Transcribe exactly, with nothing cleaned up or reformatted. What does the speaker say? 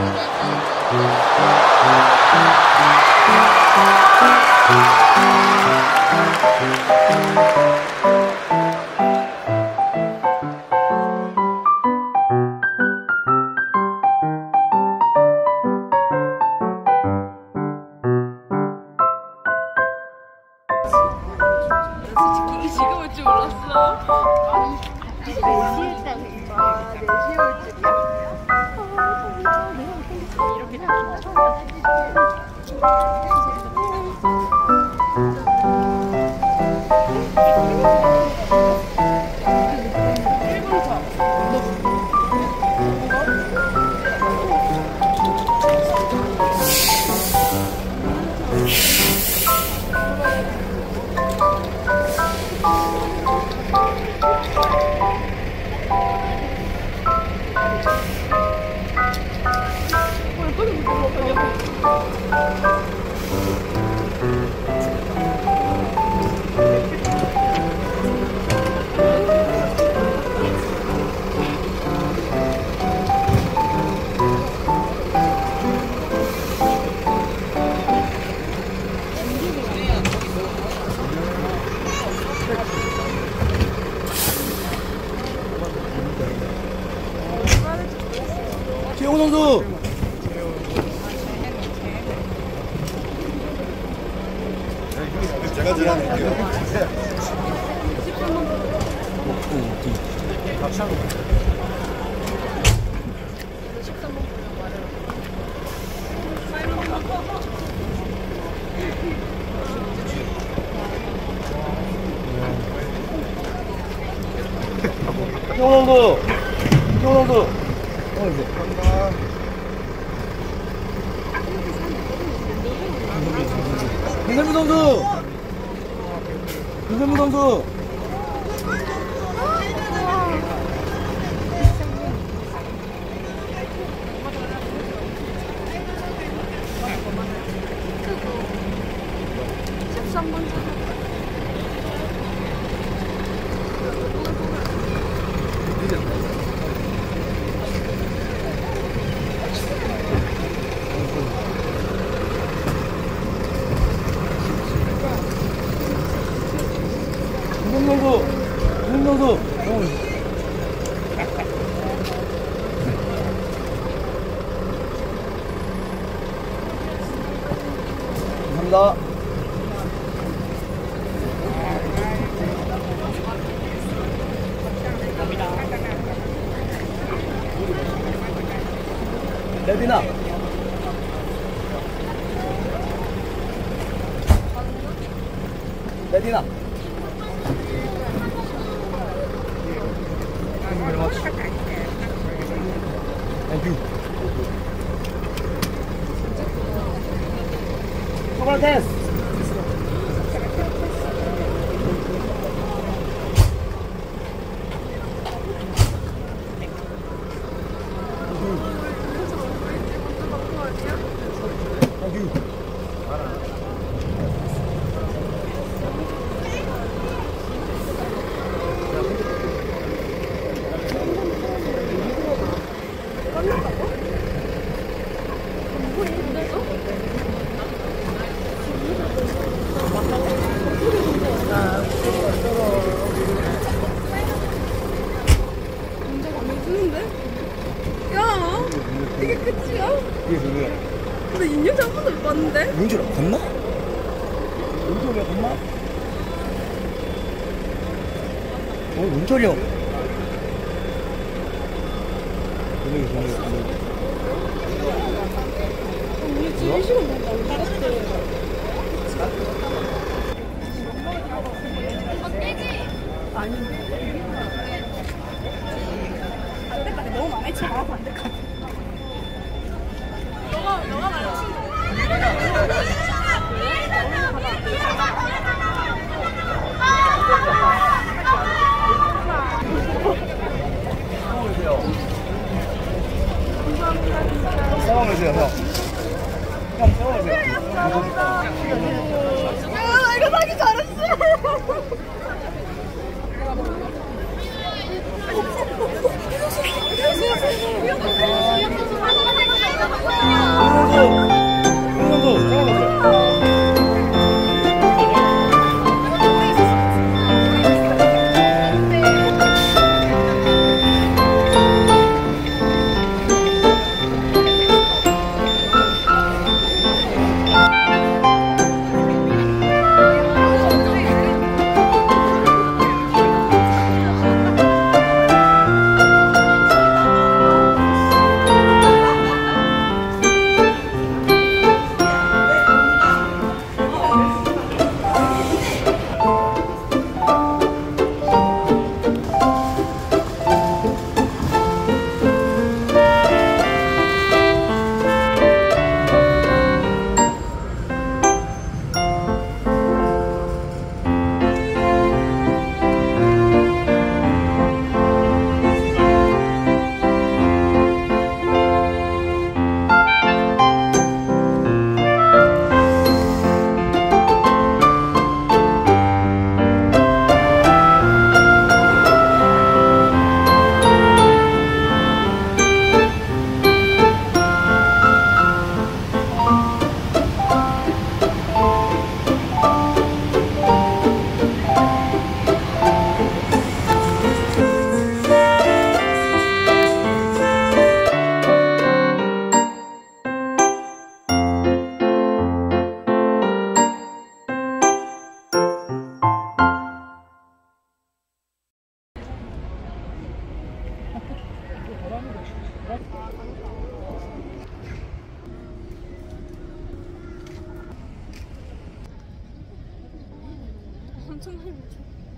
솔직히 지금 올 줄 몰랐어. 네 시에 딱 네 시에 올 줄이야? 이렇게 다 최영호 선수! 제가 전화드릴게요. 최영호 선수! 최영호 선수! 어, 이제. 김선무 선수! 김선무 선수! 십삼 번 김선무! 김선무! 감사합니다. 레디나. 레디나. Thank you. Socrates. Thank you. 야, 이게 끝이야? 이게 누구야? 근데 인형자 한 번도 못 봤는데? 윤주라 갔나? 윤주가 갔나? 어, 윤철이 형. 분위기 분위기 분위기. 우리 지금 시간 너무 많은 것 같아. 아닌데. 반대까지 너무 많이 쳐봐, 반대까지. 너가, 너가 말고 친구. 싸워보세요, 형. 형, 싸워보세요. 야, 나 이거 사기 잘했어. 초?